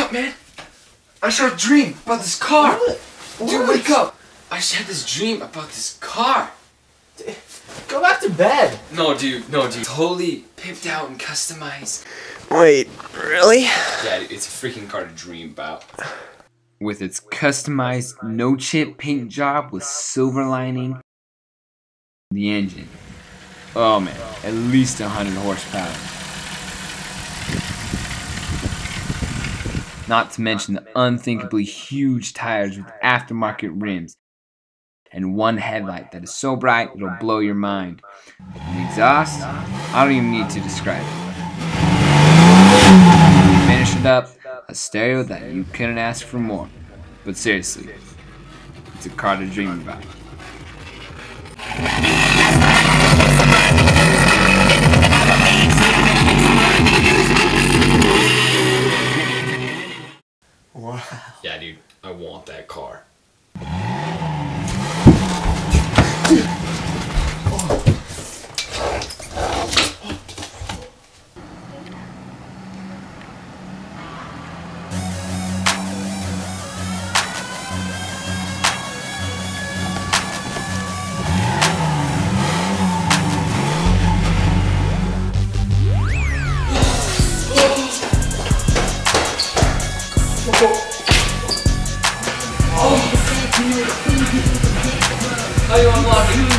up, man. I just had a dream about this car. What? Dude, wake up. I just had this dream about this car. Go back to bed. No, dude. Totally pimped out and customized. Wait, really? Yeah, dude, it's a freaking car to dream about. With its customized no-chip paint job with silver lining. The engine. Oh man, at least 100 horsepower. Not to mention the unthinkably huge tires with aftermarket rims. And one headlight that is so bright it'll blow your mind. And the exhaust, I don't even need to describe it. Finish it up, a stereo that you couldn't ask for more. But seriously, it's a car to dream about. Wow. Yeah, dude, I want that car. How you unlock it?